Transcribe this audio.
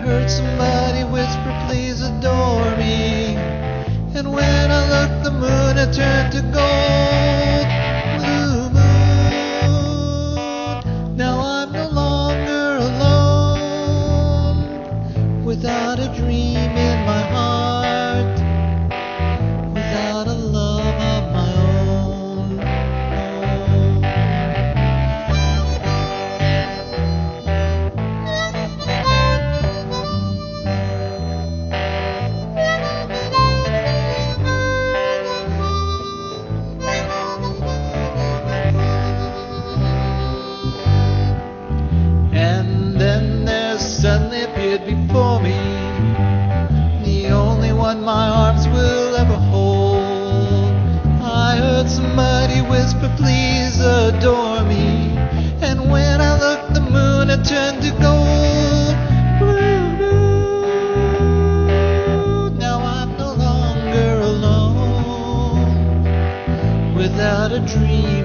heard somebody whisper, please adore me. And when I looked, the moon had turned to gold. Blue moon, now I'm no longer alone, without a dream in my heart, without a love of my own. Suddenly appeared before me, the only one my arms will ever hold. I heard somebody whisper, please adore me. And when I looked, the moon had turned to gold. Blue, now I'm no longer alone, without a dream